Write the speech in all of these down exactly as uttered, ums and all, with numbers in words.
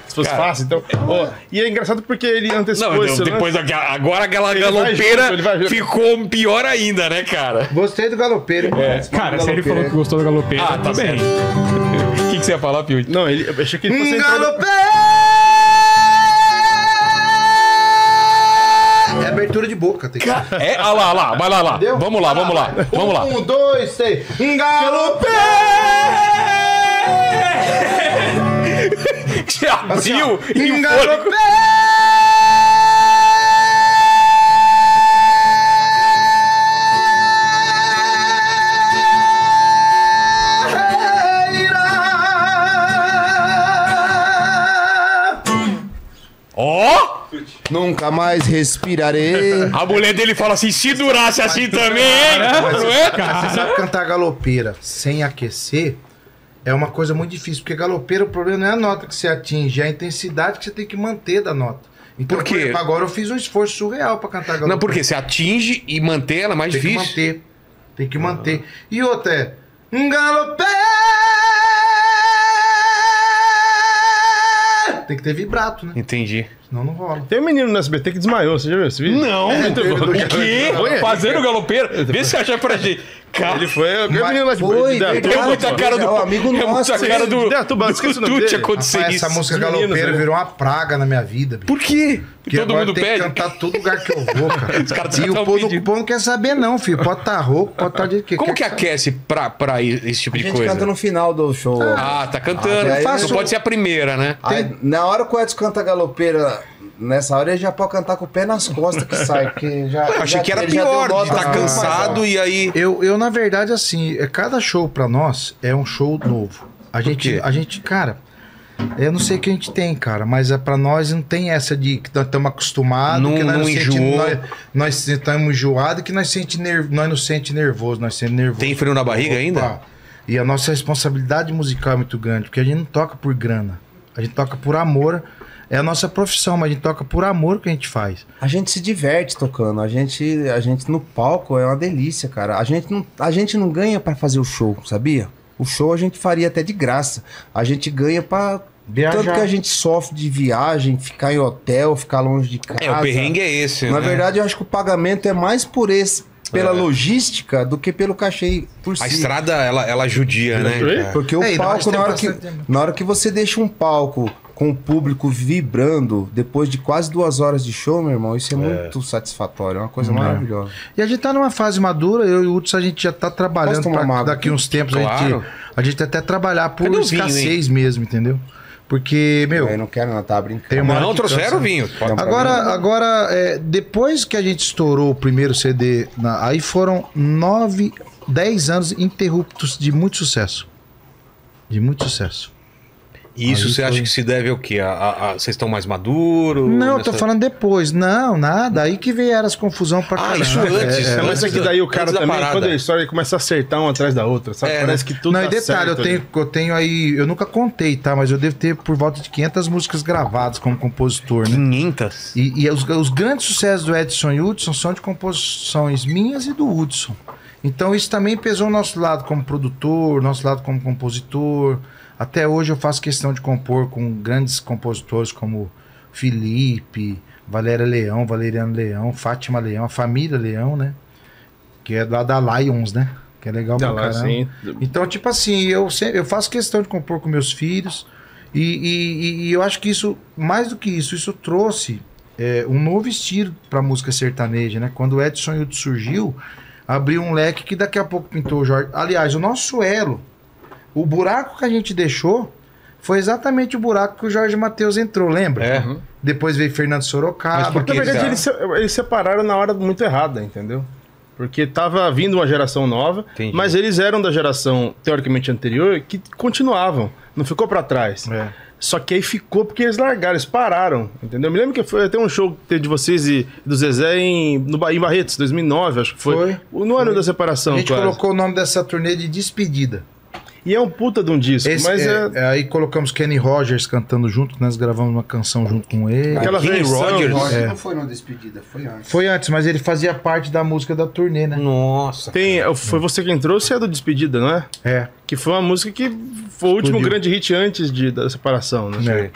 Se fosse cara, fácil, então... Ó, e é engraçado porque ele antecipou não, isso, depois né? Agora aquela ele galopeira ficou pior ainda, né, cara? Gostei do galopeiro. É. Cara, se ele falou que gostou do galopeiro, ah, tá bem. O que, que você ia falar, Pio? Não, ele, eu achei que ele fosse... Galopeiro! É abertura de boca. Tem que... É, ah lá, lá, vai lá, lá. Entendeu? Vamos lá, vamos lá, vamos lá. Um, dois, três. Galopeiro! Você abriu assim, e um galopeiro! Ó! Oh! Nunca mais respirarei. A mulher dele fala assim, se durasse assim também, hein? Não é? Cara, você sabe cantar galopeira sem aquecer é uma coisa muito difícil, porque galopeira o problema não é a nota que você atinge, é a intensidade que você tem que manter da nota. Então, por quê? Por exemplo, agora eu fiz um esforço surreal pra cantar galopeira. Não, porque você atinge e manter ela é mais tem difícil. Tem que manter, tem que manter. E outra é... Galopeira! Tem que ter vibrato, né? Entendi. Senão não rola. Tem um menino no S B T que desmaiou, você já viu esse vídeo? Não, é, muito bom. O quê? Fazendo galopeiro? Vê se achar pra gente. Cara, ele foi o menino lá de foi, de é muita cara do... É o amigo é nosso. É muita cara do... É, tu esqueci o nome dele. Acontecer Rapaz, isso. essa música galopeira virou uma praga na minha vida, bicho. Por quê? Porque todo mundo tem pede? Que cantar todo lugar que eu vou, cara. Os caras e o povo, o povo não quer saber não, filho. Pode estar tá rouco, pode estar tá de... Como que aquece pra, pra esse tipo de coisa? A gente canta no final do show. Ah, tá cantando. Ah, não pode ser a primeira, né? Aí, na hora que o Edson canta galopeira... Nessa hora ele já pode cantar com o pé nas costas que sai, porque já... Achei já, que era pior, de estar tá cansado e aí... Eu, eu, na verdade, assim, cada show pra nós é um show novo. A gente, a gente, cara, eu não sei o que a gente tem, cara, mas é pra nós não tem essa de que nós estamos acostumados, não, que nós não não enjoou. Senti, nós, nós estamos enjoados e que nós, sente nerv, nós não sente nervoso, nós sente nervoso. Tem frio na barriga Opa. ainda? E a nossa responsabilidade musical é muito grande, porque a gente não toca por grana, a gente toca por amor. É a nossa profissão, mas a gente toca por amor que a gente faz. A gente se diverte tocando. A gente, a gente no palco é uma delícia, cara. A gente não, a gente não ganha pra fazer o show, sabia? O show a gente faria até de graça. A gente ganha pra... Viajar. Tanto que a gente sofre de viagem, ficar em hotel, ficar longe de casa. É, o perrengue é esse, Na né? verdade, eu acho que o pagamento é mais por esse... Pela é. logística do que pelo cachê por si. A estrada, ela, ela judia, né? Cara? Porque o é, palco, na hora, que, na hora que você deixa um palco com o público vibrando, depois de quase duas horas de show, meu irmão, isso é, é. muito satisfatório, é uma coisa é. maravilhosa. E a gente tá numa fase madura, eu e o Hudson, a gente já tá trabalhando pra daqui uns tempos, claro. a, gente, a gente até trabalhar por Cadê escassez vinho, mesmo, entendeu? Porque, meu... Eu não quero, não, tá brincando. Tem uma não, trouxeram o vinho. Agora, agora é, depois que a gente estourou o primeiro C D, na, aí foram nove, dez anos interruptos de muito sucesso. De muito sucesso. E isso aí você foi... acha que se deve ao quê? A, a, a, vocês estão mais maduros? Não, nessa... eu tô falando depois. Não, nada. Aí que vieram as confusões pra caramba. Ah, isso antes. É, é, mas é que daí o cara também, quando ele estoura, ele começa a acertar uma atrás da outra, sabe? É, Parece né? que tudo Não, tá e detalhe, certo, eu tenho, eu tenho aí... Eu nunca contei, tá? Mas eu devo ter por volta de quinhentas músicas gravadas como compositor, né? quinhentas? E, e os, os grandes sucessos do Edson e Hudson são de composições minhas e do Hudson. Então isso também pesou o nosso lado como produtor, nosso lado como compositor... Até hoje eu faço questão de compor com grandes compositores como Felipe, Valéria Leão, Valeriano Leão, Fátima Leão, a família Leão, né? Que é lá da Lions, né? Que é legal pra caramba. Sim. Então, tipo assim, eu, sempre, eu faço questão de compor com meus filhos e, e, e eu acho que isso, mais do que isso, isso trouxe é, um novo estilo pra música sertaneja, né? Quando o Edson Hudson surgiu, abriu um leque que daqui a pouco pintou o Jorge. Aliás, o nosso elo, o buraco que a gente deixou foi exatamente o buraco que o Jorge Mateus entrou, lembra? É. Uhum. Depois veio Fernando Sorocaba. Mas porque, na verdade, eles, eles separaram na hora muito errada, entendeu? Porque tava vindo uma geração nova, Entendi. mas eles eram da geração, teoricamente, anterior, que continuavam. Não ficou pra trás. É. Só que aí ficou porque eles largaram, eles pararam, entendeu? Eu me lembro que foi até um show que teve de vocês e do Zezé em, no, em Barretos, dois mil e nove, acho que foi. Foi. No ano da separação, A gente quase. colocou o nome dessa turnê de Despedida. E é um puta de um disco, Esse, mas é, é... Aí colocamos Kenny Rogers cantando junto, nós gravamos uma canção junto com ele. Aquela Kenny Rogers. Rogers é. não foi na despedida, foi antes. Foi antes, mas ele fazia parte da música da turnê, né? Nossa. Tem, foi você quem trouxe a do Despedida, não é? É. Que foi uma música que foi o último Explodiu. grande hit antes de, da separação, né? É.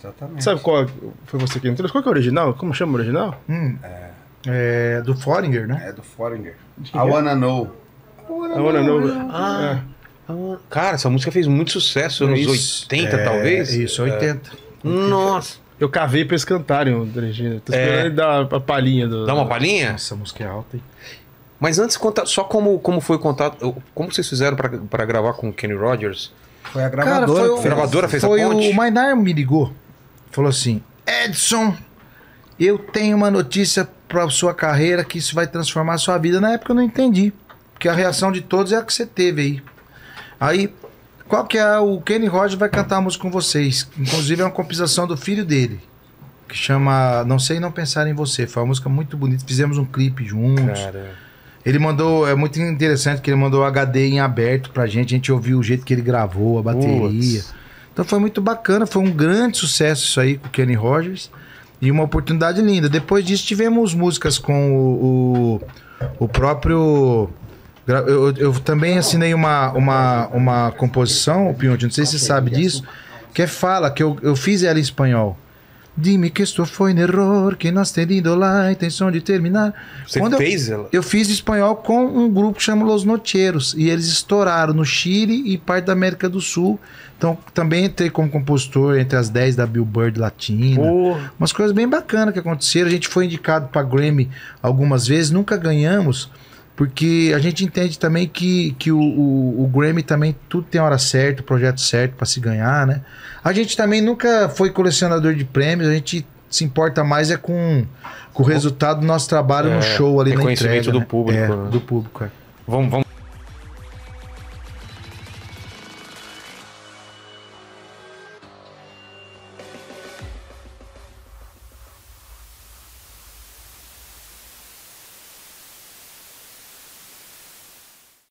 Exatamente. Sabe qual foi você que entrou? Qual que é o original? Como chama o original? Hum, é. é do Foreigner, né? É do Foreigner. I Wanna Know. I Wanna Know. Ah, é. Cara, essa música fez muito sucesso nos anos oitenta, é, talvez? Isso, oitenta. É. Nossa. Eu cavei pra eles cantarem o Regina. Tô esperando É. ele dar a palhinha. Do... Dá uma palhinha? Nossa, a música é alta, hein? Mas antes, conta só como, como foi o contato. Como vocês fizeram pra, pra gravar com o Kenny Rogers? Foi a gravadora. Cara, foi o, a gravadora fez foi a ponte? O Mainar me ligou. Falou assim: Edson, eu tenho uma notícia pra sua carreira que isso vai transformar a sua vida. Na época eu não entendi. Porque a reação de todos é a que você teve aí. Aí, qual que é? O Kenny Rogers vai cantar a música com vocês. Inclusive é uma composição do filho dele. Que chama Não Sei Não Pensar em Você. Foi uma música muito bonita. Fizemos um clipe juntos. Cara. Ele mandou, é muito interessante que ele mandou o H D em aberto pra gente, a gente ouviu o jeito que ele gravou, a bateria. Putz. Então foi muito bacana, foi um grande sucesso isso aí com o Kenny Rogers e uma oportunidade linda. Depois disso tivemos músicas com o, o, o próprio... Eu, eu também assinei uma, uma, uma composição, o Pionte, não sei se você sabe disso, que é Fala, que eu, eu fiz ela em espanhol. Dime que isto foi um erro, que nós tenido lá a intenção de terminar. Você Quando fez eu, ela? Eu fiz em espanhol com um grupo que chama Los Nocheros. E eles estouraram no Chile e parte da América do Sul. Então também entrei como compositor entre as dez da Billboard Latina. Oh. Umas coisas bem bacanas que aconteceram. A gente foi indicado para Grammy algumas vezes, nunca ganhamos. Porque a gente entende também que, que o, o, o Grammy também tudo tem hora certa, o projeto certo para se ganhar, né? A gente também nunca foi colecionador de prêmios, a gente se importa mais é com, com o resultado do nosso trabalho é, no show ali na entrega. Reconhecimento do né? público. É, né? do público, é. Vamos, vamos